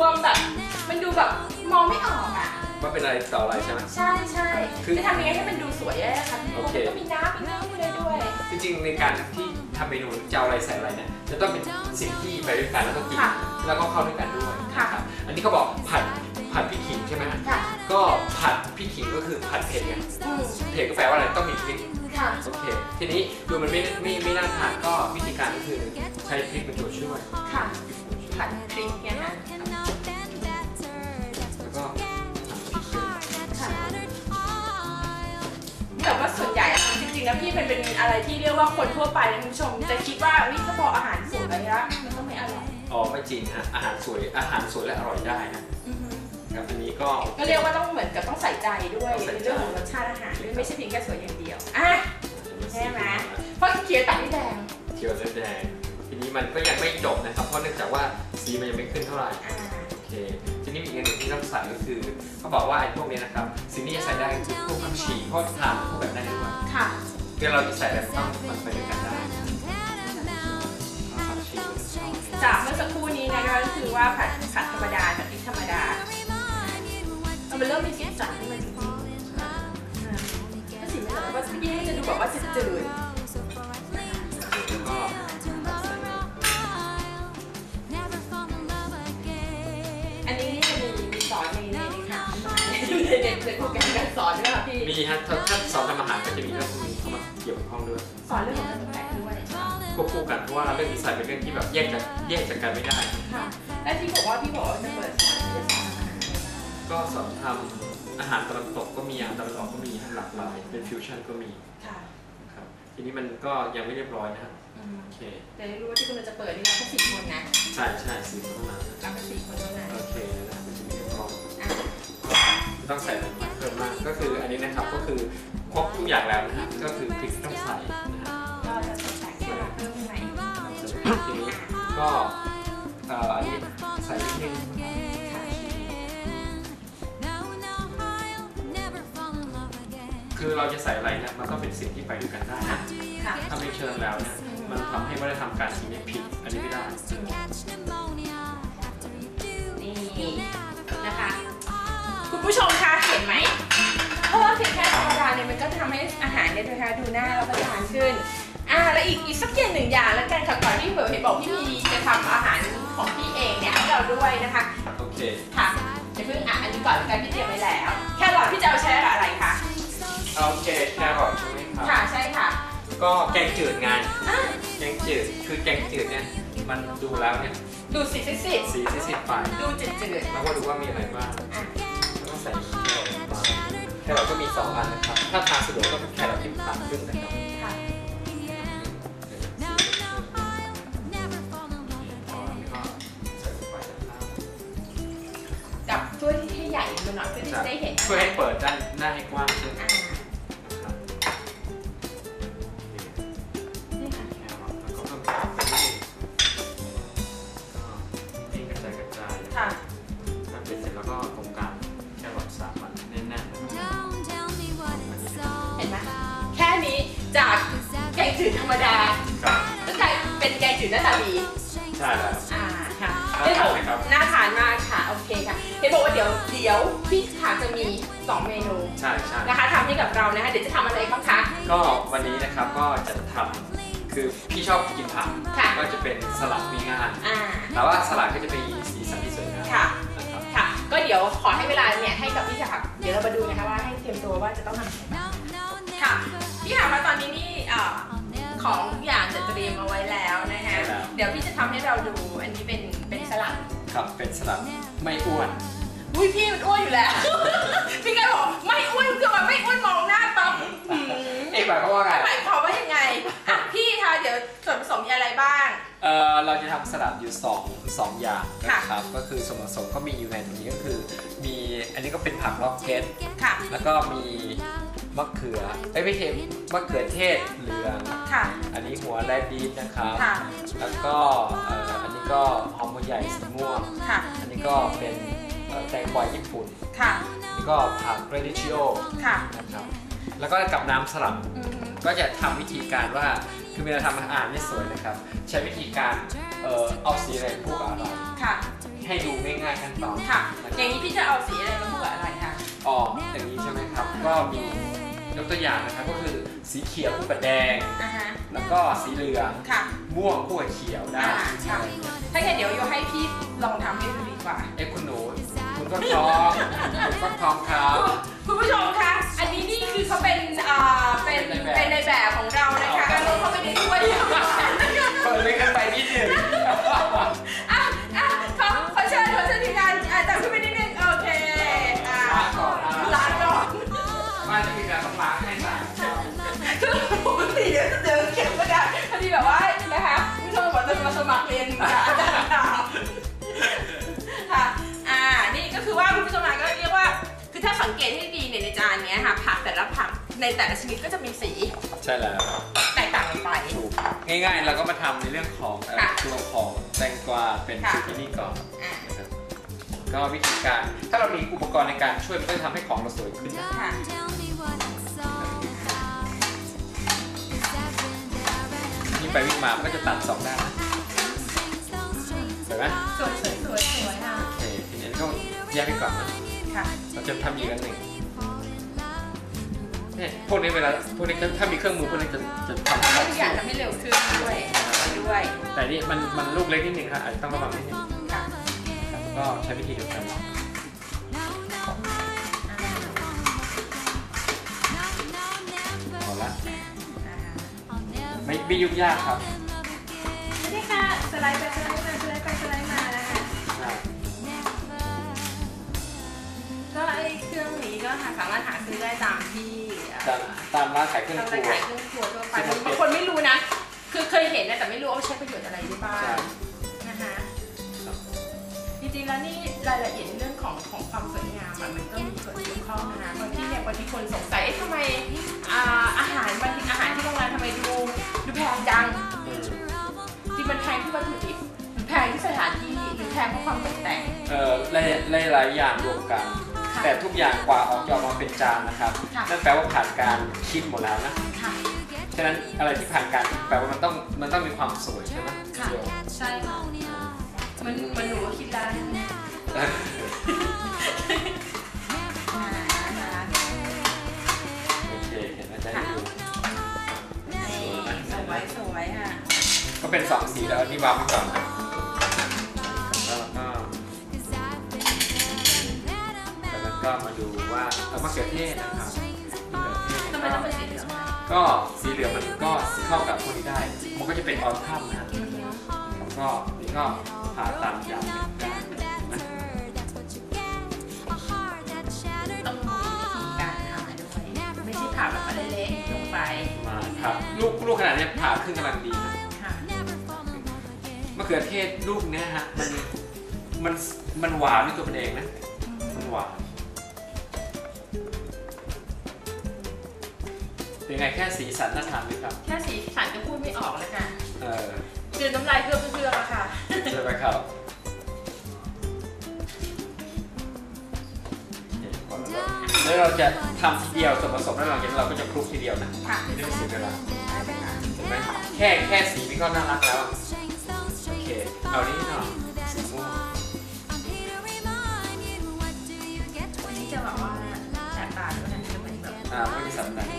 วมแบบมันดูแบบมองไม่ออกอ่ะว่าเป็นอะไรต่ออะไรใช่ไหมใช่ใช่จะทำยังไงให้มันดูสวยได้คะโอเคก็มีน้ำมีเนื้อมีอะไรด้วยจริงๆในการที่ทำเมนูจะเอาอะไรใส่อะไรเนี่ยจะต้องเป็นสิ่งที่ไปด้วยกันแล้วก็กินแล้วก็เข้าด้วยกันด้วยครับอันนี้เขาบอกผัดพริกขิงใช่ไหมก็ผัดพริกขิงก็คือผัดเผ็ดไงเผ็ดก็แปลว่าอะไรต้องมีพริกโอเคทีนี้ดูมันไม่น่าทานก็วิธีการก็คือใช้พริกเป็นตัวช่วยค่ะผัดพริกเนี่ยนะแล้วก็แต่ว่าส่วนใหญ่จริงๆแล้วพี่มันเป็นอะไรที่เรียกว่าคนทั่วไปนะคุณผู้ชมจะคิดว่าวิถ้าพออาหารสวยแล้วมันต้องไม่อร่อยไม่จริงฮะอาหารสวยและอร่อยได้นะครับอันนี้ก็เรียกว่าต้องเหมือนกับต้องใส่ใจด้วยในเรื่องของรสชาติอาหารด้วยไม่ใช่เพียงแค่สวยอย่างเดียวใช่ไหมเพราะเขียวตัดไม่แดงทีนี้มันก็ยังไม่จบนะครับเพราะเนื่องจากว่าสีมันยังไม่ขึ้นเท่าไหร่โอเคทีนี้อีกอย่างหนึ่งที่ต้องใส่ก็คือเขาบอกว่าไอ้พวกนี้นะครับสิ่งที่จะใส่ได้คือพวกผักชีเพราะทานพวกแบบได้ด้วยค่ะคือเราจะใส่แบบต้องมันไปด้วยกันได้จากเมื่อสักครู่นี้นะคะก็คือว่าผัดธรรมดาผัดพริกธรรมดามันเริ่มมีสีสันที่มันก็สีมันแบบว่าพี่จะดูแบบว่าจืดอันนี้จะมีสอนในค่ะในโปรแกรมการสอนด้วยค่ะพี่มีฮะถ้าสอนทำอาหารก็จะมีเรื่องพวกนี้เข้ามาเกี่ยวข้องด้วยสอนเรื่องของการตกแต่งด้วยควบคู่กันเพราะว่าเรื่องดีไซน์เป็นเรื่องที่แบบแยกจากกันไม่ได้ค่ะและที่บอกว่าจะเปิดสอนก็สอนทำอาหารตะวันตกก็มีอาหารตะวันออกก็มีหลากหลายเป็นฟิวชั่นก็มีค่ะครับทีนี้มันก็ยังไม่เรียบร้อยนะครับโอเคแต่รู้ว่าที่คุณจะเปิดนี่เราแค่4 คนนะใช่4 คนเท่านั้นเราแค่4 คนเท่านั้นโอเคนะมันจะมีกล้องต้องใส่อะไรเพิ่มมากก็คืออันนี้นะครับก็คือครบทุกอย่างแล้วนะครับก็คือพริกต้องใส่นะครับก็จะใส่เพิ่มไหนทีนี้ก็อันนี้ใส่นิดนึงคือเราจะใส่อะไรเนี่ยมันก็เป็นสิ่งที่ไปด้วยกันได้ถ้าไม่เชิญแล้วเนี่ยมันทำให้วัฒนธรรมการกินผิดอันนี้ไม่ได้นี่นะคะคุณผู้ชมคะเห็นไหมเพราะว่าเพียงแค่ธรรมดาเนี่ยมันก็ทำให้อาหารเนี่ยนะคะดูน่ารับประทานขึ้นแล้วอีกสักอย่าง1 อย่างแล้วกันค่ะก่อนที่เห็นบอกพี่มีจะทำอาหารของพี่เองเนี่ยให้เราด้วยนะคะโอเคค่ะเดี๋ยวเพิ่งอันนี้ก่อนการพี่เตรียมไว้แล้วแค่หลอดพี่จะเอาใช้อะไรคะโอเคแครอทใช่ไหมครับค่ะใช่ค่ะก็แกงจืดไงแกงจืดคือแกงจืดเนี่ยมันดูแล้วเนี่ยดูสีไปดูจืดแล้วก็ดูว่ามีอะไรบ้างแล้วก็ใส่แครอทก็มี2 อันนะครับถ้าทานสะดวกก็เป็นแครอทที่ผ่านครึ่งนะครับกับถ้วยที่ให้ใหญ่มันหน่อยเพื่อที่จะได้เห็นเพื่อให้เปิดด้านหน้าให้กว้างขึ้นจากแกงจืดธรรมดาก็กลายเป็นแกงจืดหน้าตาดีใช่แล้วค่ะน่าทานมากค่ะโอเคค่ะเห็นบอกว่าเดี๋ยวพี่ขาจะมี2 เมนูใช่นะคะทำให้กับเรานะคะเดี๋ยวจะทำอะไรบ้างคะก็วันนี้นะครับก็จะทำคือพี่ชอบกินผักก็จะเป็นสลัดง่ายแต่ว่าสลัดก็จะเป็นสีสันที่สวยงามค่ะก็เดี๋ยวขอให้เวลาเนี่ยให้กับพี่ค่ะเดี๋ยวเรามาดูนะคะว่าให้เตรียมตัวว่าจะต้องทำอะไรบ้างค่ะพี่ค่ะมาตอนนี้นี่ของทุกอย่างจะเตรียมเอาไว้แล้วนะคะเดี๋ยวพี่จะทำให้เราดูอันนี้เป็นสลัดครับเป็นสลัดไม่อ้วนพี่มันอ้วนอยู่แล้วพี่ก็บอกไม่อ้วนคือมันไม่อ้วนมองหน้าปั๊บหมายความว่าไงหมายความว่ายังไงพี่คะเดี๋ยวส่วนผสมมีอะไรบ้างเราจะทำสลัดอยู่2 อย่างนะครับก็คือส่วนผสมก็มีอยู่ในตรงนี้ก็คือมีอันนี้ก็เป็นผักล็อกเก็ตแล้วก็มีมะเขือไม่ใช่มะเขือเทศเหลืองอันนี้หัวแรดดิสนะครับแล้วก็อันนี้ก็หอมหัวใหญ่สีม่วงอันนี้ก็เป็นแตงกวาญี่ปุ่นนี่ก็ผักเรดิชิโอนะครับแล้วก็กับน้ำสลัดก็จะทำวิธีการว่าคือเวลาทำอาหารไม่สวยนะครับใช้วิธีการเอาสีอะไรพวกอะไรให้ดูง่ายๆขั้นตอนค่ะอย่างนี้พี่จะเอาสีอะไรมาคู่กับอะไรคะอ๋ออย่างนี้ใช่ไหมครับก็มียกตัวอย่างนะครับก็คือสีเขียวคู่กับแดงแล้วก็สีเหลืองม่วงคู่กับเขียวได้ถ้าอย่างเดี๋ยวโยให้พี่ลองทำให้ดูดีกว่าคุณหนูคุณก็ท้องคุณก็ท้องครับคุณผู้ชมคะอันนี้นี่คือเขาเป็นในแบบของเรานะคะเราเข้าไปในถ้วยก็เลยกันไปนิดนึงขอเชิญทีมงานแต่ขึ้นไปนิดนึงโอเคล้างก่อนว่าจะมีการต้องล้างให้สะอาดคือปกติเดี๋ยวจะเดินเข็มก็ได้พอดีแบบว่านะคะผู้ชมบอกจะมาสมัครเรียนอาจารย์ค่ะนี่ก็คือว่าคุณผู้ชมก็เรียกว่าคือถ้าสังเกตให้ดีเนี่ยในจานนี้ค่ะผักแต่ละผักในแต่ละชนิดก็จะมีสีใช่แล้วแตกต่างกันไปง่ายๆเราก็มาทำในเรื่องของตัวของแตงกวาเป็นซูกินี่ก่อนก็วิธีการถ้าเรามีอุปกรณ์ในการช่วยมันก็จะทำให้ของเราสวยขึ้นยิ่งไปวิ่งมามันก็จะตัด2ด้านสวยไหมสวยค่ะโอเคทีนี้ก็แยกไปก่อนนะเราจะทำอีกอันหนึ่งเนี่ยพวกนี้เวลาพวกนี้ถ้ามีเครื่องมือพวกนี้จะทำทุกอย่างทำให้เร็วขึ้นด้วยแต่นี่มันลูกเล็กนิดนึงค่ะอาจจะต้องระวังนิดนึงก็ใช้วิธีเดียวกันหมดละไม่ยุ่งยากครับนี่ค่ะสไลด์ไปสไลด์มานะคะก็ไอ้เครื่องนี้ก็สามารถหาซื้อได้ตามร้านขายเครื่องครัวทั่วไปบางคนไม่รู้นะคือเคยเห็นนะแต่ไม่รู้ว่าใช้ประโยชน์อะไรได้บ้างนะคะจริงๆแล้วนี่รายละเอียดเรื่องของความสวยงามมันก็มีส่วนเกี่ยวข้องนะคะบางทีคนสงสัยทำไมอาหารที่โรงแรมทำไมดูแพงจังจริงมันแพงที่วัตถุดิบแพงที่สถานที่หรือแพงเพราะความตกแต่งหลายอย่างรวมกันแต่ทุกอย่างกว่าออกมาเป็นจานนะครับนั่นแปลว่าผ่านการคิดหมดแล้วนะฉะนั้นอะไรที่ผ่านการแปลว่ามันต้องมีความสวยใช่ไหมใช่ค่ะมันหนูคิดได้โอเคเห็นไหมได้ดูสวยค่ะก็เป็น2สีแล้วนี่วางไว้ก่อนนะแล้วก็มาดูว่ามะเขือเทศนะครับทำไมต้องเป็นสีเหลืองก็สีเหลืองมันก็เข้ากับพวกนี้ได้มันก็จะเป็นออลทัมนะแล้วก็นี่ก็ผ่าตามยาวได้ต้องมีวิธีการทำด้วยไม่ใช่ผ่าแบบเละๆลงไปมาครับลูกขนาดนี้ผ่าครึ่งกำลังดีนะมะเขือเทศลูกเนี้ยฮะมันหวานด้วยตัวมันเองนะมันหวานเป็นไงแค่สีสันน่าทานไหมครับแค่สีสันก็พูดไม่ออกเลยค่ะจืดน้ำลายเพื่อๆค่ะใช่ไหมครับแล้วเราจะทำทีเดียวส่วนผสมแล้วหลังจากนั้นเราก็จะคลุกทีเดียวนะไม่ต้องเสียเวลาเห็นไหมแค่สีนี่ก็น่ารักแล้วโอเคเอานี้หน่อยสีม่วงวันนี้จะบอกว่าแสบตาด้วยนะจะเหมือนแบบไม่มีสับตา